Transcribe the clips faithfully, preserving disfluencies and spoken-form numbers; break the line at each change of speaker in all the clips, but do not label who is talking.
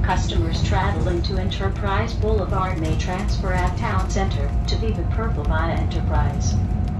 Customers traveling to Enterprise Boulevard may transfer at Town Center to Viva Purple via Enterprise.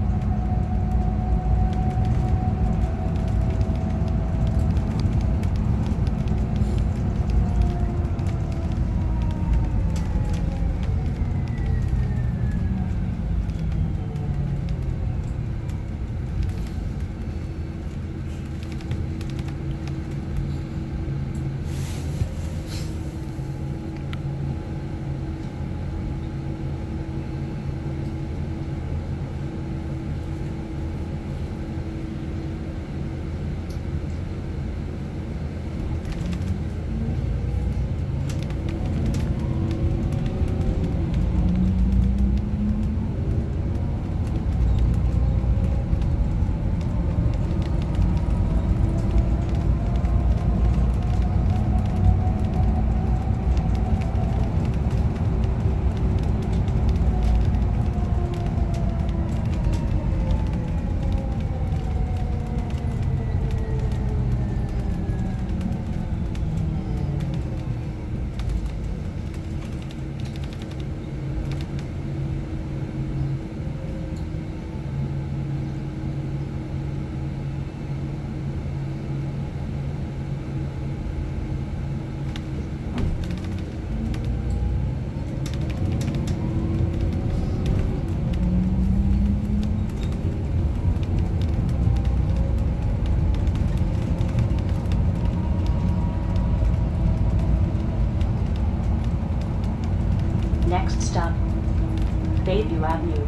Next stop, Bayview Avenue.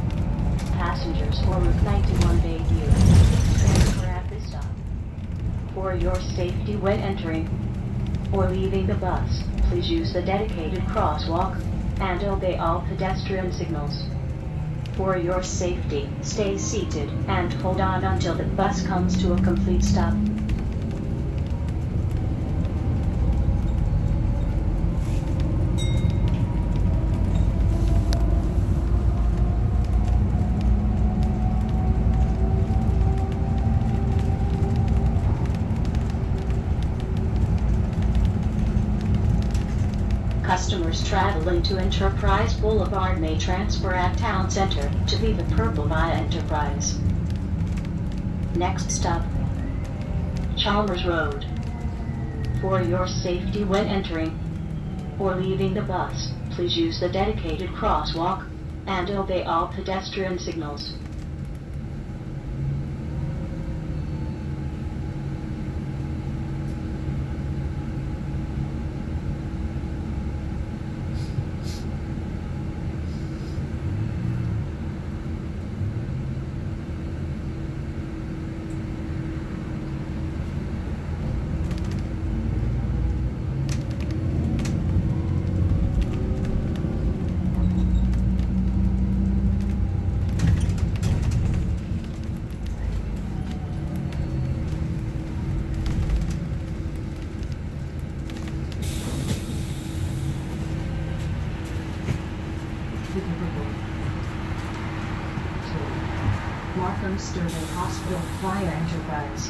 Passengers for Route ninety-one Bayview, transfer at this stop. For your safety when entering or leaving the bus, please use the dedicated crosswalk and obey all pedestrian signals. For your safety, stay seated and hold on until the bus comes to a complete stop. Customers traveling to Enterprise Boulevard may transfer at Town Center to Viva Purple via Enterprise. Next stop, Chalmers Road. For your safety when entering or leaving the bus, please use the dedicated crosswalk and obey all pedestrian signals. Markham Sterling Hospital via Enterprise.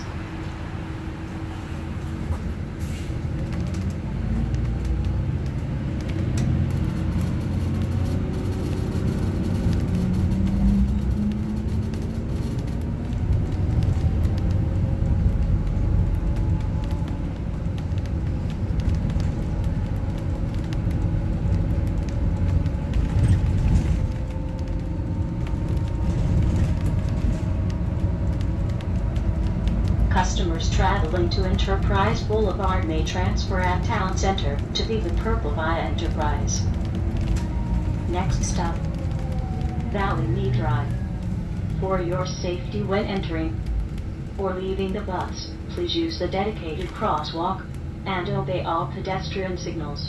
Customers traveling to Enterprise Boulevard may transfer at Town Center to Viva Purple via Enterprise. Next stop, Valley Mead Drive. For your safety when entering or leaving the bus, please use the dedicated crosswalk and obey all pedestrian signals.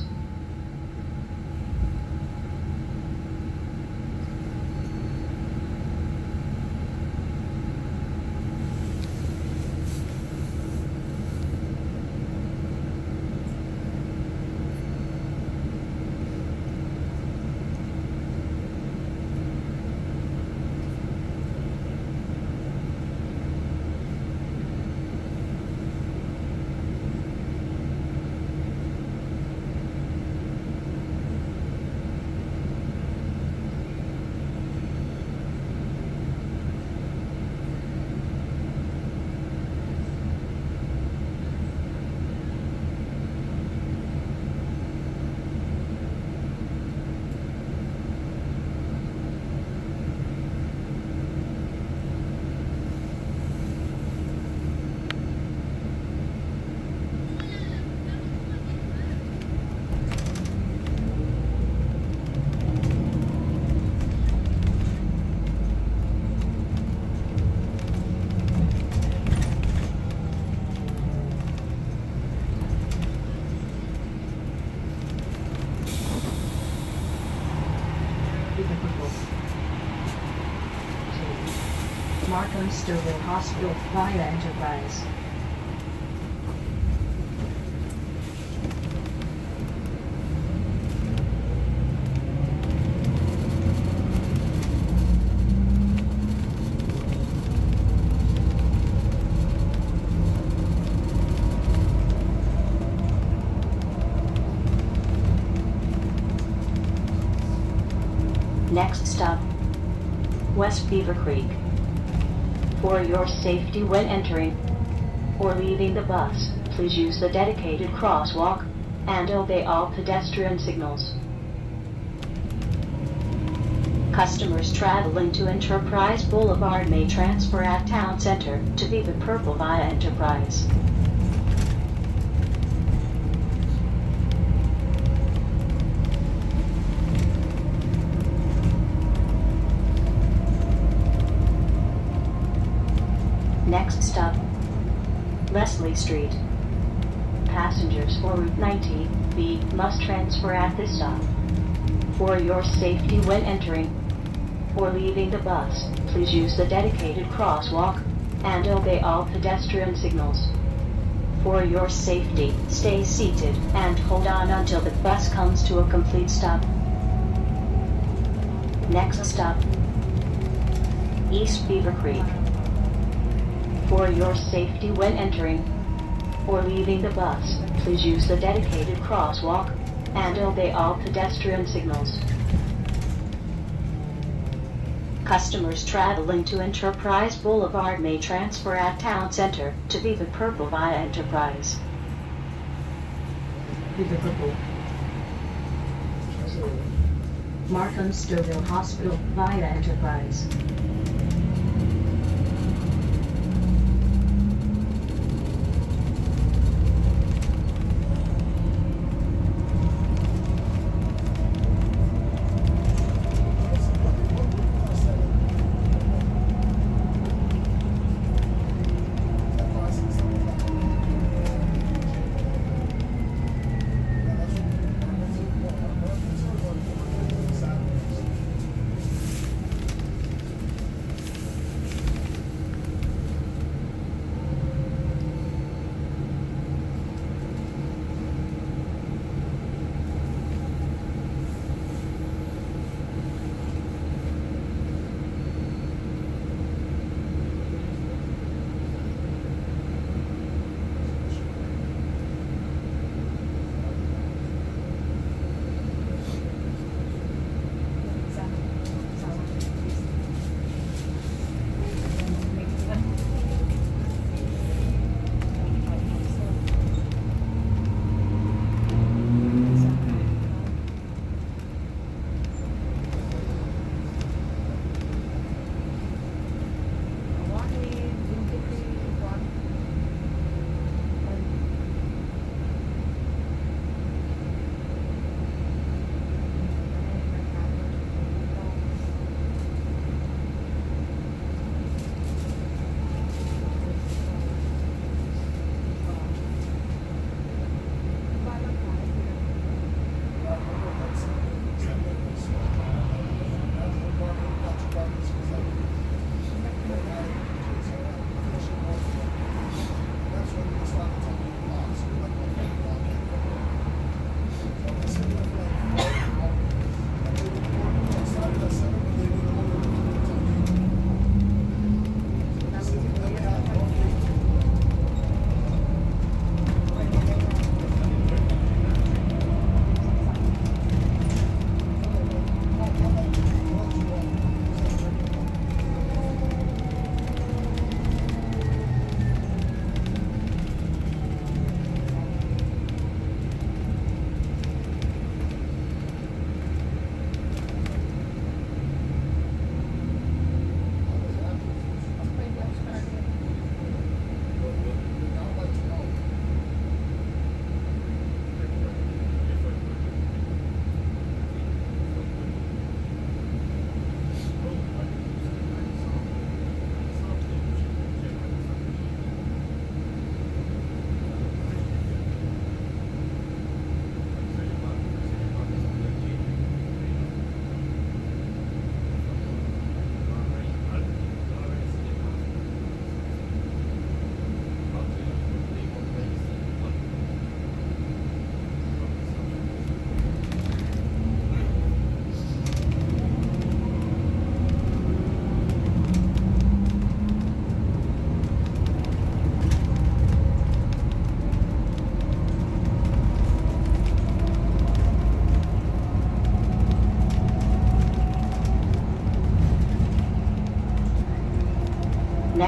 Markham Stouffville Hospital via Enterprise. Next stop, West Beaver Creek. For your safety when entering or leaving the bus, please use the dedicated crosswalk and obey all pedestrian signals. Customers traveling to Enterprise Boulevard may transfer at Town Center to Viva Purple via Enterprise. Next stop, Leslie Street. Passengers for Route ninety B must transfer at this stop. For your safety when entering or leaving the bus, please use the dedicated crosswalk and obey all pedestrian signals. For your safety, stay seated and hold on until the bus comes to a complete stop. Next stop, East Beaver Creek. For your safety when entering or leaving the bus, please use the dedicated crosswalk and obey all pedestrian signals. Customers traveling to Enterprise Boulevard may transfer at Town Center to Viva Purple via Enterprise. Viva Purple. Markham Stouffville Hospital via Enterprise.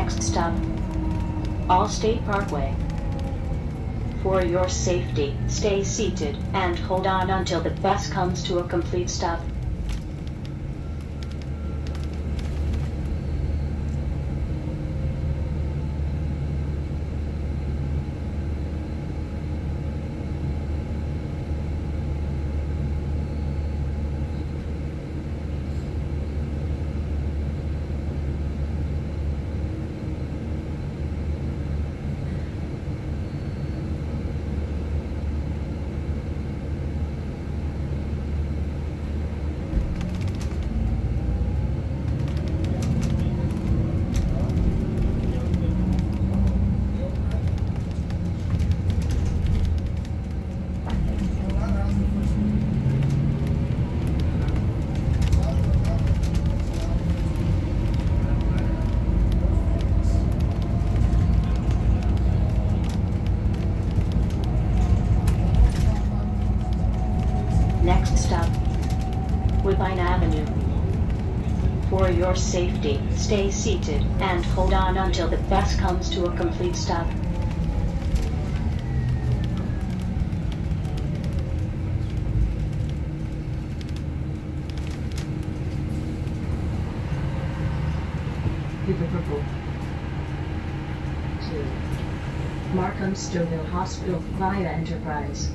Next stop, Allstate Parkway. For your safety, stay seated and hold on until the bus comes to a complete stop. Next stop, Woodbine Avenue. For your safety, stay seated and hold on until the bus comes to a complete stop.
Viva Purple. Two. Markham Stouffville Hospital via Enterprise.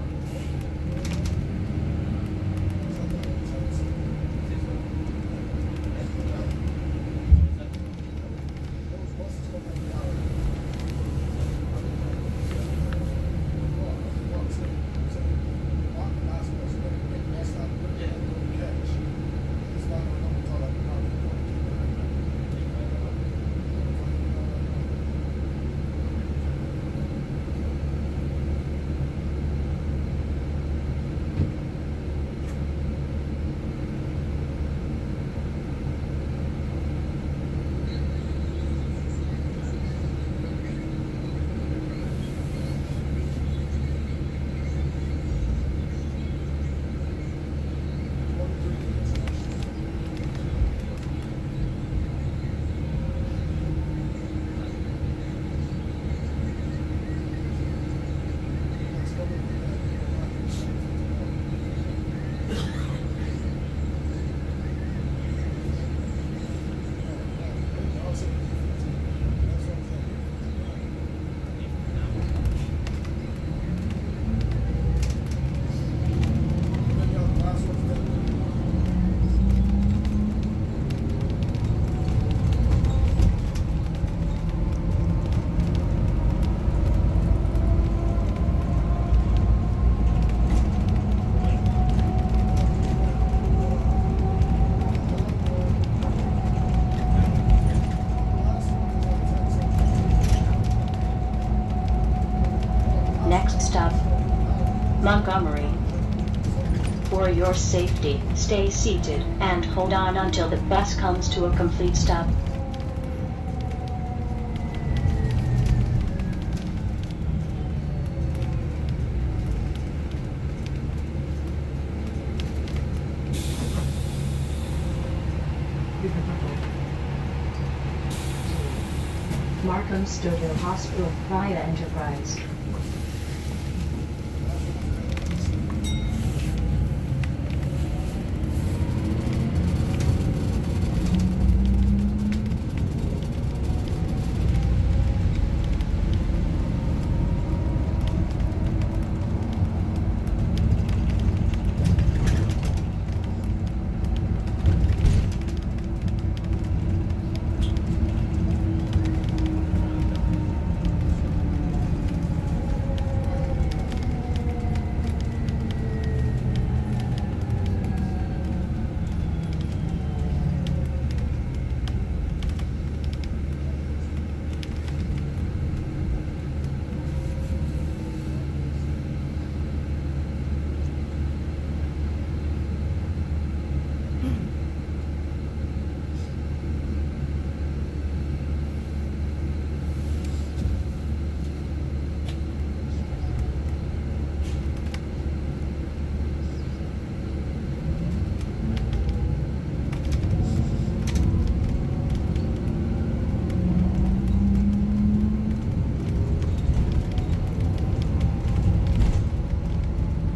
Next stop, Montgomery. For your safety, stay seated and hold on until the bus comes to a complete stop.
Viva Purple. Two. Markham Stouffville Hospital via Enterprise.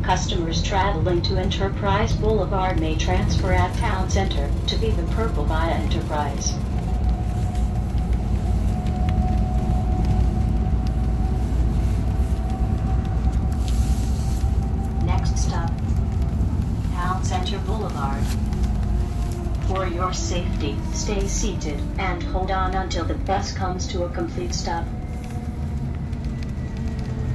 Customers traveling to Enterprise Boulevard may transfer at Town Center to Viva Purple via Enterprise. Next stop, Town Center Boulevard. For your safety, stay seated and hold on until the bus comes to a complete stop.